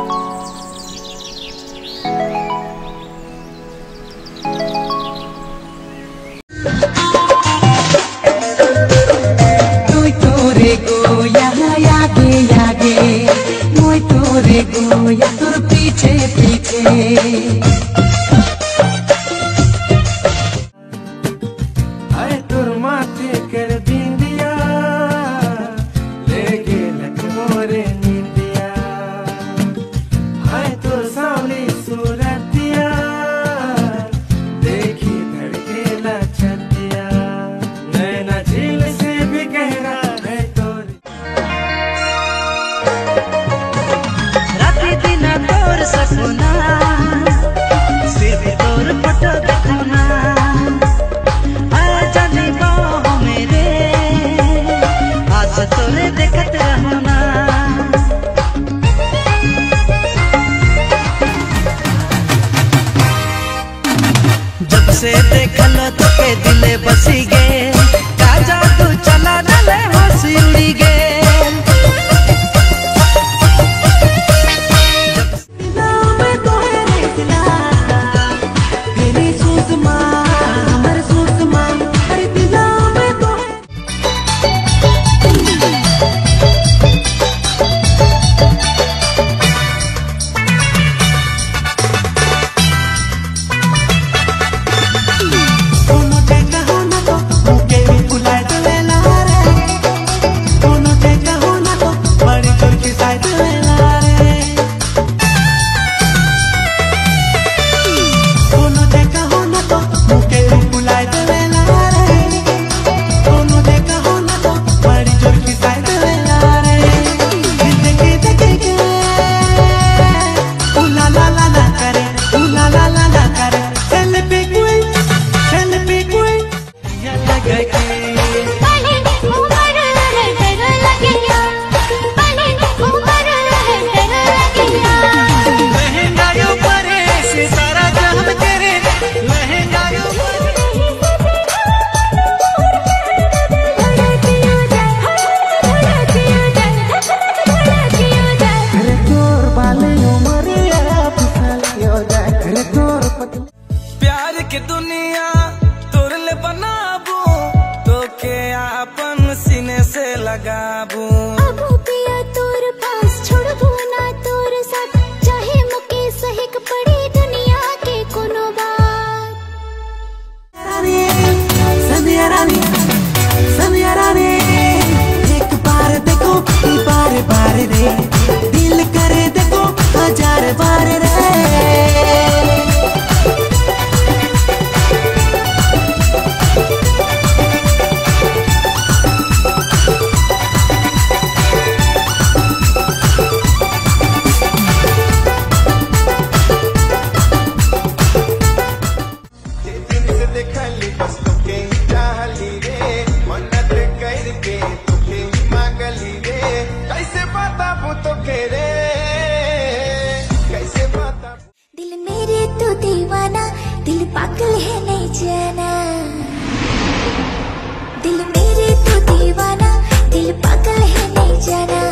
या तुर पीछे पीछे आए तुर माथे कर बिंदिया लेके लग मोरे नींदिया आए तुर सावली सूरतिया देखी धड़के ला छतिया नैना झील से भी गहरा है तोरी तोर सपना सिर्फ तोर फोटो देखना आ जानी बाहों मेरे आज तोरे देखत रहना जब से देखल तो के दिले बसी गे का जादू चला नले हंसी उड़ी गे प्यार की दुनिया तोरले बनाबू तो के आपन सीने से लगाबू अबू पिया तोर पास छोड़बू ना तोर साथ चाहे मुके सहिक पड़ी दुनिया के कोनो बात सनिया रानी एक बार देखो बार बार रे दिल करे देखो हजार बार रे दिल मेरे तो दीवाना दिल पागल है नहीं जाना दिल मेरे तो दीवाना दिल पागल है नहीं जाना